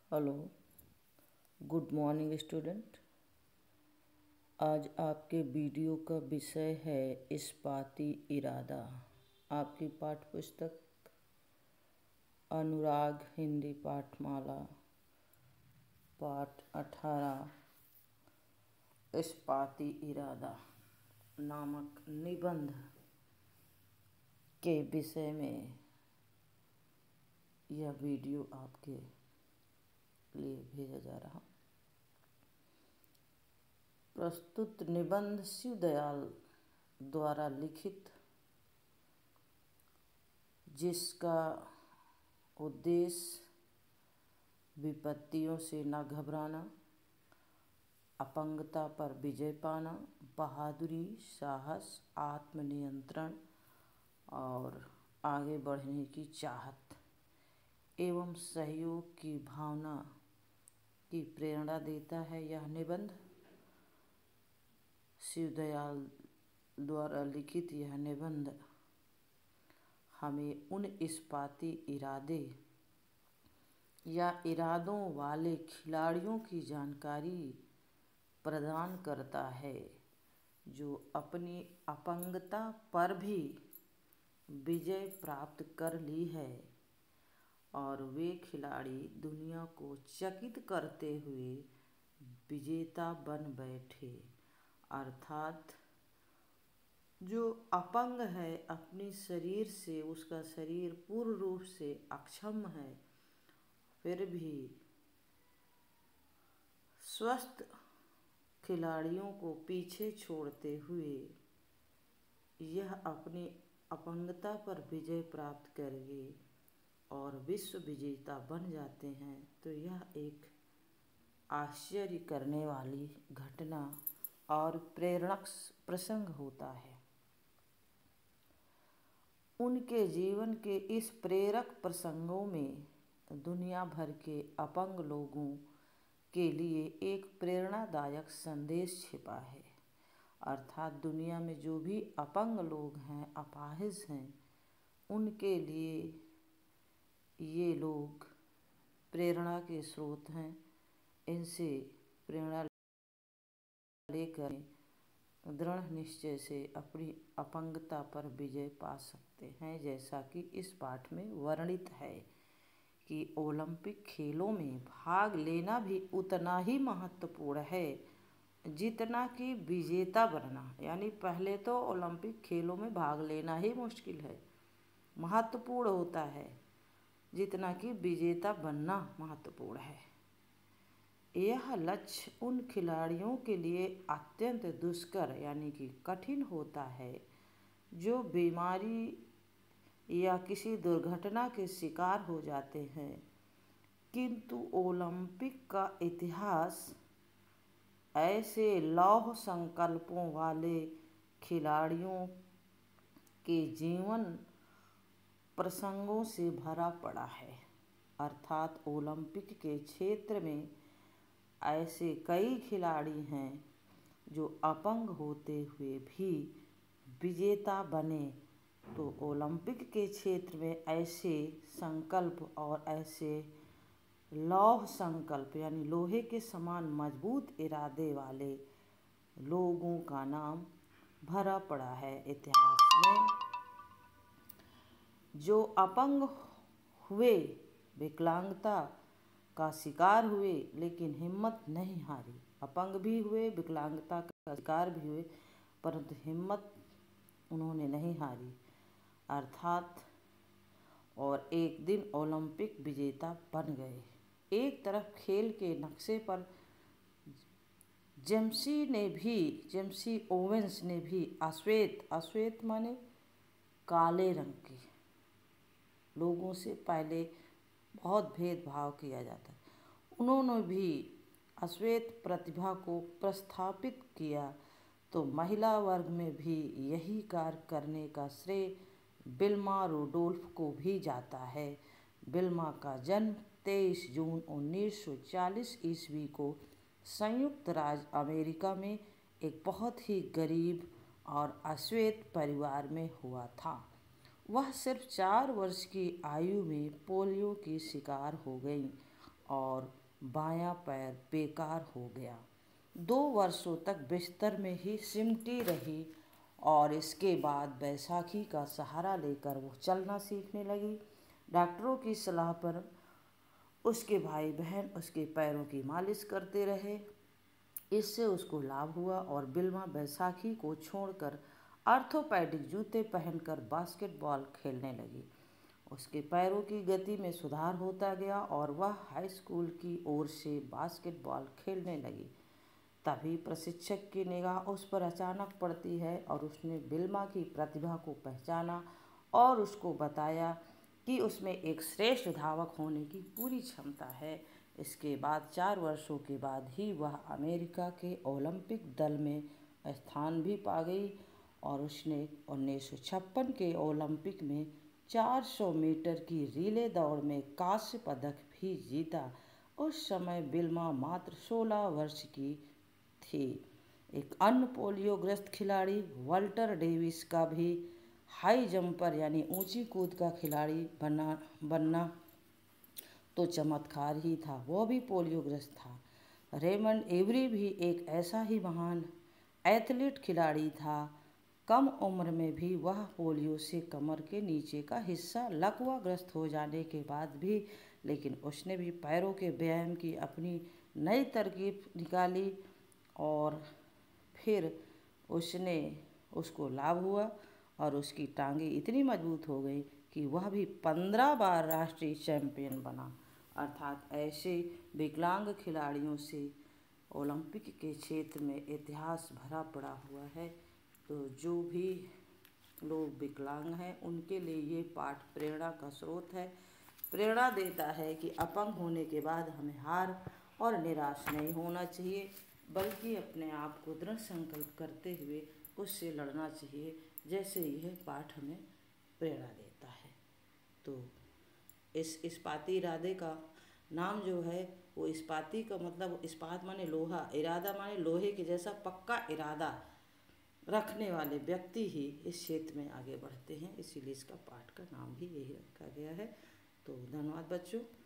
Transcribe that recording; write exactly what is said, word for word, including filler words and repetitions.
Hello, good morning student. आज आपके video का विषय है इस्पाती इरादा। आपकी पाठ्य पुस्तक अनुराग हिंदी पाठमाला पाठ अठारह इस्पाती इरादा नामक निबंध के विषय में यह वीडियो आपके लिए भेजा जा रहा। प्रस्तुत निबंध शिवदयाल द्वारा लिखित, जिसका उद्देश्य विपत्तियों से न घबराना, अपंगता पर विजय पाना, बहादुरी, साहस, आत्मनियंत्रण और आगे बढ़ने की चाहत एवं सहयोग की भावना की प्रेरणा देता है। यह निबंध शिवदयाल द्वारा लिखित यह निबंध हमें उन इस्पाती इरादे या इरादों वाले खिलाड़ियों की जानकारी प्रदान करता है जो अपनी अपंगता पर भी विजय प्राप्त कर ली है और वे खिलाड़ी दुनिया को चकित करते हुए विजेता बन बैठे। अर्थात जो अपंग है, अपने शरीर से उसका शरीर पूर्ण रूप से अक्षम है, फिर भी स्वस्थ खिलाड़ियों को पीछे छोड़ते हुए यह अपनी अपंगता पर विजय प्राप्त करके और विश्व विजेता बन जाते हैं, तो यह एक आश्चर्य करने वाली घटना और प्रेरक प्रसंग होता है। उनके जीवन के इस प्रेरक प्रसंगों में दुनिया भर के अपंग लोगों के लिए एक प्रेरणादायक संदेश छिपा है। अर्थात दुनिया में जो भी अपंग लोग हैं, अपाहिज हैं, उनके लिए ये लोग प्रेरणा के स्रोत हैं। इनसे प्रेरणा लेकर दृढ़ निश्चय से अपनी अपंगता पर विजय पा सकते हैं। जैसा कि इस पाठ में वर्णित है कि ओलंपिक खेलों में भाग लेना भी उतना ही महत्वपूर्ण है जितना कि विजेता बनना। यानी पहले तो ओलंपिक खेलों में भाग लेना ही मुश्किल है, महत्वपूर्ण होता है, जितना कि विजेता बनना महत्वपूर्ण है। यह लक्ष्य उन खिलाड़ियों के लिए अत्यंत दुष्कर यानी कि कठिन होता है जो बीमारी या किसी दुर्घटना के शिकार हो जाते हैं, किंतु ओलंपिक का इतिहास ऐसे लौह संकल्पों वाले खिलाड़ियों के जीवन प्रसंगों से भरा पड़ा है। अर्थात ओलंपिक के क्षेत्र में ऐसे कई खिलाड़ी हैं जो अपंग होते हुए भी विजेता बने। तो ओलंपिक के क्षेत्र में ऐसे संकल्प और ऐसे लौह संकल्प यानी लोहे के समान मजबूत इरादे वाले लोगों का नाम भरा पड़ा है इतिहास में। जो अपंग हुए, विकलांगता का शिकार हुए, लेकिन हिम्मत नहीं हारी। अपंग भी हुए, विकलांगता का शिकार भी हुए, परंतु हिम्मत उन्होंने नहीं हारी। अर्थात और एक दिन ओलंपिक विजेता बन गए। एक तरफ खेल के नक्शे पर जेम्सी ने भी जेम्सी ओवेंस ने भी अश्वेत अश्वेत माने काले रंग के लोगों से पहले बहुत भेदभाव किया जाता है, उन्होंने भी अश्वेत प्रतिभा को प्रस्थापित किया। तो महिला वर्ग में भी यही कार्य करने का श्रेय विल्मा रुडोल्फ को भी जाता है। विल्मा का जन्म तेईस जून उन्नीस सौ चालीस ईस्वी को संयुक्त राज्य अमेरिका में एक बहुत ही गरीब और अश्वेत परिवार में हुआ था। वह सिर्फ चार वर्ष की आयु में पोलियो की शिकार हो गई और बायां पैर बेकार हो गया। दो वर्षों तक बिस्तर में ही सिमटी रही और इसके बाद बैसाखी का सहारा लेकर वो चलना सीखने लगी। डॉक्टरों की सलाह पर उसके भाई बहन उसके पैरों की मालिश करते रहे। इससे उसको लाभ हुआ और बिल्मा बैसाखी को छोड़कर ऑर्थोपेडिक जूते पहनकर बास्केटबॉल खेलने लगी। उसके पैरों की गति में सुधार होता गया और वह हाई स्कूल की ओर से बास्केटबॉल खेलने लगी। तभी प्रशिक्षक की निगाह उस पर अचानक पड़ती है और उसने बिल्मा की प्रतिभा को पहचाना और उसको बताया कि उसमें एक श्रेष्ठ धावक होने की पूरी क्षमता है। इसके बाद चार वर्षों के बाद ही वह अमेरिका के ओलंपिक दल में स्थान भी पा गई और उसने उन्नीस सौ छप्पन के ओलंपिक में चार सौ मीटर की रिले दौड़ में कांस्य पदक भी जीता। उस समय बिल्मा मात्र सोलह वर्ष की थी। एक अन्य पोलियोग्रस्त खिलाड़ी वाल्टर डेविस का भी हाई जंपर यानी ऊंची कूद का खिलाड़ी बना बनना तो चमत्कार ही था। वो भी पोलियोग्रस्त था। रेमंड एवरी भी एक ऐसा ही महान एथलीट खिलाड़ी था। कम उम्र में भी वह पोलियो से कमर के नीचे का हिस्सा लकवाग्रस्त हो जाने के बाद भी लेकिन उसने भी पैरों के व्यायाम की अपनी नई तरकीब निकाली और फिर उसने उसको लाभ हुआ और उसकी टांगें इतनी मजबूत हो गई कि वह भी पंद्रह बार राष्ट्रीय चैंपियन बना। अर्थात ऐसे विकलांग खिलाड़ियों से ओलंपिक के क्षेत्र में इतिहास भरा पड़ा हुआ है। तो जो भी लोग विकलांग हैं उनके लिए ये पाठ प्रेरणा का स्रोत है। प्रेरणा देता है कि अपंग होने के बाद हमें हार और निराश नहीं होना चाहिए, बल्कि अपने आप को दृढ़ संकल्प करते हुए उससे लड़ना चाहिए, जैसे यह पाठ हमें प्रेरणा देता है। तो इस इस्पाती इरादे का नाम जो है वो इस्पाती का मतलब इस्पात माने लोहा, इरादा माने लोहे के जैसा पक्का इरादा रखने वाले व्यक्ति ही इस क्षेत्र में आगे बढ़ते हैं, इसीलिए इसका पाठ का नाम भी यही रखा गया है। तो धन्यवाद बच्चों।